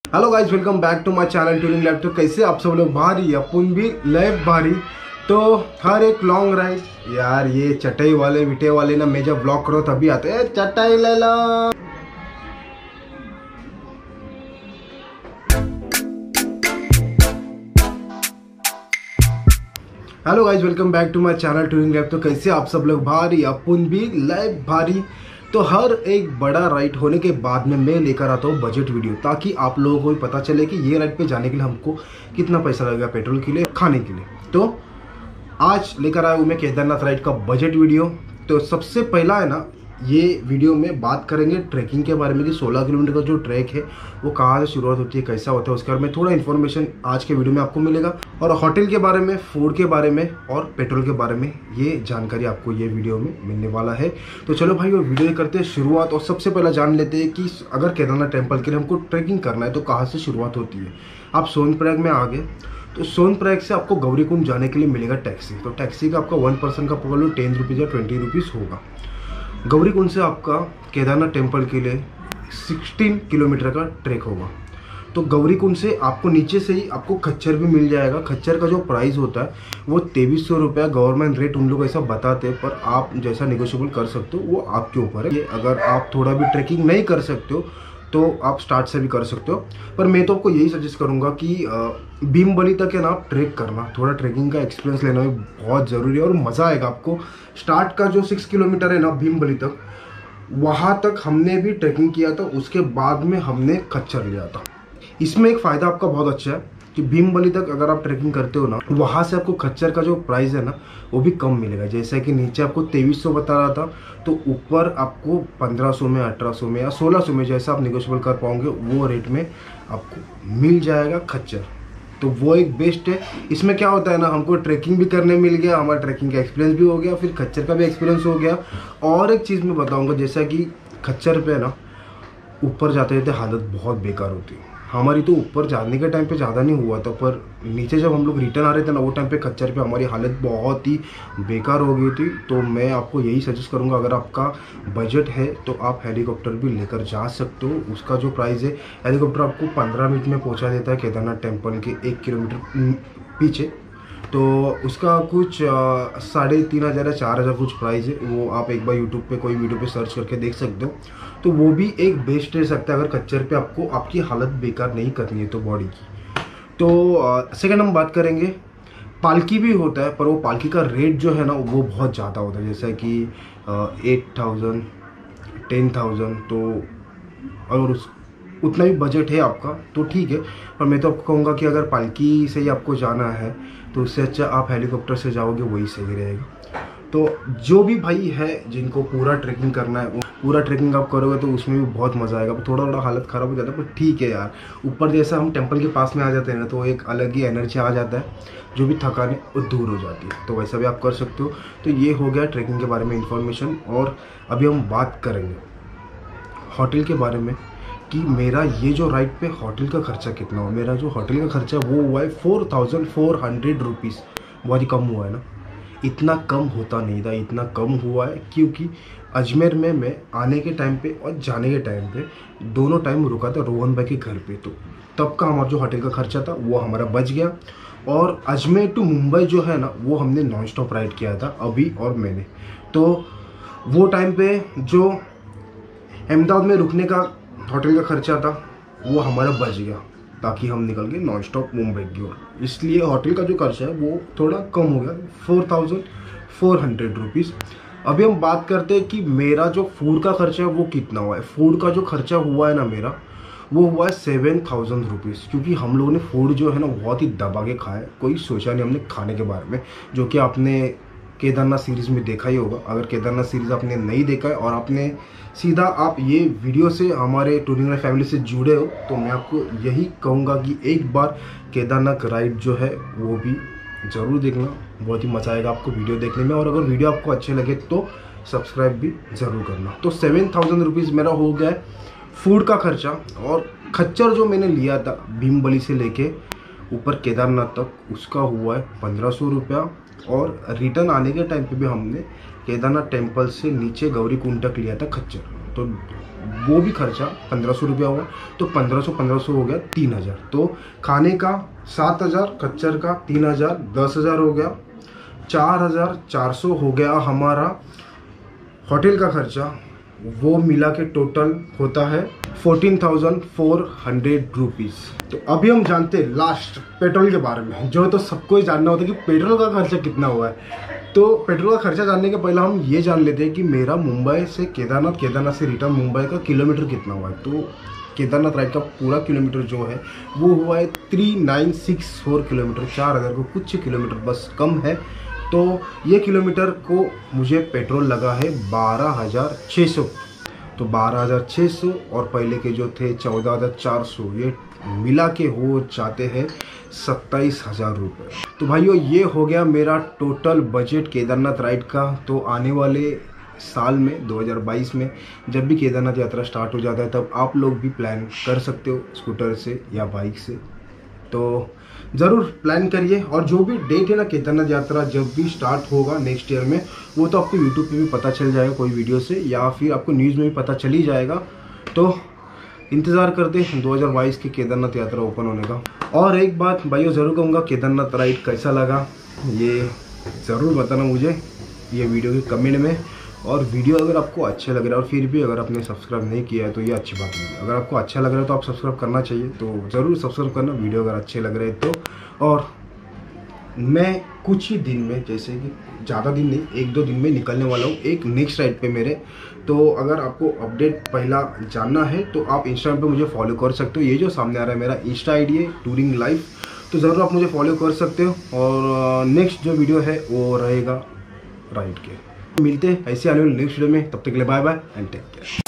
Hello guys, welcome back to my channel tuning lab. तो कैसे आप सब लोग? भारी अपन भी लैब भारी। तो हर एक लॉन्ग राइड यार, ये चटाई वाले विटे वाले ना, मैं जब ब्लॉग करो तभी आते हैं चटाई ले लो। Hello guys, welcome back to my channel tuning lab. तो कैसे आप सब लोग? भारी अपन भी लैब भारी। तो हर एक बड़ा राइड होने के बाद में मैं लेकर आता हूँ बजट वीडियो, ताकि आप लोगों को भी पता चले कि ये राइड पे जाने के लिए हमको कितना पैसा लगेगा, पेट्रोल के लिए, खाने के लिए। तो आज लेकर आया हूँ मैं केदारनाथ राइड का बजट वीडियो। तो सबसे पहला है ना, ये वीडियो में बात करेंगे ट्रैकिंग के बारे में कि 16 किलोमीटर का जो ट्रैक है वो कहाँ से शुरुआत होती है, कैसा होता है, उसके बारे में थोड़ा इन्फॉर्मेशन आज के वीडियो में आपको मिलेगा। और होटल के बारे में, फूड के बारे में और पेट्रोल के बारे में ये जानकारी आपको ये वीडियो में मिलने वाला है। तो चलो भाई, वो वीडियो करते हैं शुरुआत। और सबसे पहला जान लेते हैं कि अगर केदारनाथ टेम्पल के लिए हमको ट्रैकिंग करना है तो कहाँ से शुरुआत होती है। आप सोनप्रयाग में आ गए तो सोनप्रयाग से आपको गौरीकुंड जाने के लिए मिलेगा टैक्सी। तो टैक्सी का आपका 1 पर्सन का पकड़ लो 10 रुपीज़ या 20 रुपीज़ होगा। गौरीकुंड से आपका केदारनाथ टेम्पल के लिए 16 किलोमीटर का ट्रैक होगा। तो गौरीकुंड से आपको नीचे से ही आपको खच्चर भी मिल जाएगा। खच्चर का जो प्राइस होता है वो 2300 रुपया गवर्नमेंट रेट उन लोग ऐसा बताते हैं, पर आप जैसा निगोशिएबल कर सकते हो वो आपके ऊपर है। ये अगर आप थोड़ा भी ट्रैकिंग नहीं कर सकते हो तो आप स्टार्ट से भी कर सकते हो, पर मैं तो आपको यही सजेस्ट करूंगा कि भीमबली तक है ना आप ट्रैक करना। थोड़ा ट्रैकिंग का एक्सपीरियंस लेना भी बहुत ज़रूरी है और मज़ा आएगा आपको। स्टार्ट का जो 6 किलोमीटर है ना भीमबली तक, वहाँ तक हमने भी ट्रैकिंग किया था, उसके बाद में हमने खच्चर लिया था। इसमें एक फ़ायदा आपका बहुत अच्छा है कि भीमबली तक अगर आप ट्रैकिंग करते हो ना, वहाँ से आपको खच्चर का जो प्राइस है ना वो भी कम मिलेगा। जैसे कि नीचे आपको 2300 बता रहा था, तो ऊपर आपको 1500 में, 1800 में या 1600 में, जैसा आप निगोशिएबल कर पाओगे वो रेट में आपको मिल जाएगा खच्चर। तो वो एक बेस्ट है। इसमें क्या होता है ना, हमको ट्रैकिंग भी करने मिल गया, हमारा ट्रैकिंग का एक्सपीरियंस भी हो गया, फिर खच्चर का भी एक्सपीरियंस हो गया। और एक चीज़ मैं बताऊँगा, जैसा कि खच्चर पे ना ऊपर जाते जाते हालत बहुत बेकार होती है। हमारी तो ऊपर जाने के टाइम पे ज़्यादा नहीं हुआ था, पर नीचे जब हम लोग रिटर्न आ रहे थे ना, वो टाइम पे खच्चर पे हमारी हालत बहुत ही बेकार हो गई थी। तो मैं आपको यही सजेस्ट करूंगा, अगर आपका बजट है तो आप हेलीकॉप्टर भी लेकर जा सकते हो। उसका जो प्राइस है, हेलीकॉप्टर आपको 15 मिनट में पहुंचा देता है केदारनाथ टेम्पल के 1 किलोमीटर पीछे। तो उसका कुछ 3500 या 4000 कुछ प्राइस है। वो आप एक बार यूट्यूब पे कोई वीडियो पे सर्च करके देख सकते हो। तो वो भी एक बेस्ट रह सकता है अगर खच्चर पे आपको आपकी हालत बेकार नहीं करनी है तो बॉडी की। तो सेकंड हम बात करेंगे, पालकी भी होता है, पर वो पालकी का रेट जो है ना वो बहुत ज़्यादा होता है, जैसा कि 8000 10,000। तो अगर उतना भी बजट है आपका तो ठीक है, पर मैं तो आपको कहूँगा कि अगर पालकी से ही आपको जाना है तो उससे अच्छा आप हेलीकॉप्टर से जाओगे, वही सही रहेगा। तो जो भी भाई है जिनको पूरा ट्रैकिंग करना है, वो पूरा ट्रैकिंग आप करोगे तो उसमें भी बहुत मज़ा आएगा। थोड़ा थोड़ा हालत ख़राब हो जाता है, पर ठीक है यार। ऊपर जैसा हम टेम्पल के पास में आ जाते हैं ना, तो एक अलग ही एनर्जी आ जाता है, जो भी थकान है वो दूर हो जाती है। तो वैसा भी आप कर सकते हो। तो ये हो गया ट्रैकिंग के बारे में इंफॉर्मेशन। और अभी हम बात करेंगे होटल के बारे में कि मेरा ये जो राइड पे होटल का खर्चा कितना हुआ। मेरा जो होटल का खर्चा वो हुआ है 4400 रुपीज़। बहुत ही कम हुआ है ना, इतना कम होता नहीं था, इतना कम हुआ है क्योंकि अजमेर में मैं आने के टाइम पे और जाने के टाइम पे दोनों टाइम रुका था रोहन भाई के घर पे। तो तब का हमारा जो होटल का खर्चा था वो हमारा बच गया। और अजमेर टू मुंबई जो है ना, वो हमने नॉन स्टॉप राइड किया था अभी और मैंने। तो वो टाइम पे जो अहमदाबाद में रुकने का होटल का खर्चा था वो हमारा बच गया, ताकि हम निकल गए नॉन स्टॉप मुंबई की ओर। इसलिए होटल का जो खर्चा है वो थोड़ा कम हो गया, 4400 रुपीज़। अभी हम बात करते हैं कि मेरा जो फूड का खर्चा है वो कितना हुआ है। फूड का जो खर्चा हुआ है ना मेरा, वो हुआ है 7000 रुपीज़। क्योंकि हम लोगों ने फूड जो है ना बहुत ही दबा के खाया, कोई सोचा नहीं हमने खाने के बारे में, जो कि आपने केदारनाथ सीरीज़ में देखा ही होगा। अगर केदारनाथ सीरीज़ आपने नहीं देखा है और आपने सीधा आप ये वीडियो से हमारे टूरिंग फैमिली से जुड़े हो, तो मैं आपको यही कहूँगा कि एक बार केदारनाथ राइड जो है वो भी ज़रूर देखना। बहुत ही मज़ा आएगा आपको वीडियो देखने में। और अगर वीडियो आपको अच्छे लगे तो सब्सक्राइब भी ज़रूर करना। तो 7000 रुपीज़ मेरा हो गया है फूड का खर्चा। और खच्चर जो मैंने लिया था भीमबली से लेके ऊपर केदारनाथ तक, उसका हुआ है 1500 रुपया। और रिटर्न आने के टाइम पे भी हमने केदारनाथ टेम्पल से नीचे गौरीकुंड तक लिया था खच्चर। तो वो भी खर्चा 1500 रुपया हुआ, तो 1500 हो गया 3000। तो खाने का 7000, कच्चर का 3000, 10000 हो गया, 4400 हो गया हमारा होटल का खर्चा। वो मिला के टोटल होता है 14,400 रुपीज़। तो अभी हम जानते हैं लास्ट पेट्रोल के बारे में, जो तो सबको ही जानना होता है कि पेट्रोल का खर्चा कितना हुआ है। तो पेट्रोल का खर्चा जानने के पहले हम ये जान लेते हैं कि मेरा मुंबई से केदारनाथ, केदारनाथ से रिटर्न मुंबई का किलोमीटर कितना हुआ है। तो केदारनाथ राइड का पूरा किलोमीटर जो है वो हुआ है 3964 किलोमीटर, 4000 को कुछ किलोमीटर बस कम है। तो ये किलोमीटर को मुझे पेट्रोल लगा है 12,600। तो 12,600 और पहले के जो थे 14,400, ये मिला के हो जाते हैं 27,000 रुपये। तो भाइयों ये हो गया मेरा टोटल बजट केदारनाथ राइड का। तो आने वाले साल में 2022 में जब भी केदारनाथ यात्रा स्टार्ट हो जाता है तब आप लोग भी प्लान कर सकते हो स्कूटर से या बाइक से। तो ज़रूर प्लान करिए। और जो भी डेट है ना केदारनाथ यात्रा जब भी स्टार्ट होगा नेक्स्ट ईयर में, वो तो आपको यूट्यूब पे भी पता चल जाएगा कोई वीडियो से, या फिर आपको न्यूज़ में भी पता चल ही जाएगा। तो इंतज़ार करते हैं 2022 की केदारनाथ यात्रा ओपन होने का। और एक बात भाइयों ज़रूर कहूँगा, केदारनाथ राइड कैसा लगा ये ज़रूर बताना मुझे ये वीडियो के कमेंट में। और वीडियो अगर आपको अच्छे लग रहा है और फिर भी अगर आपने सब्सक्राइब नहीं किया है तो ये अच्छी बात नहीं है। अगर आपको अच्छा लग रहा है तो आप सब्सक्राइब करना चाहिए, तो ज़रूर सब्सक्राइब करना वीडियो अगर अच्छे लग रहे हैं तो। और मैं कुछ ही दिन में, जैसे कि ज़्यादा दिन नहीं, 1-2 दिन में निकलने वाला हूँ एक नेक्स्ट राइड पे मेरे। तो अगर आपको अपडेट पहला जानना है तो आप इंस्टाग्राम पे मुझे फॉलो कर सकते हो। ये जो सामने आ रहा है मेरा इंस्टा आईडी है टूरिंग लाइफ, तो ज़रूर आप मुझे फॉलो कर सकते हो। और नेक्स्ट जो वीडियो है वो रहेगा राइड के। मिलते हैं ऐसे आने वाले नेक्स्ट वीडियो में, तब तक के लिए bye bye and take care.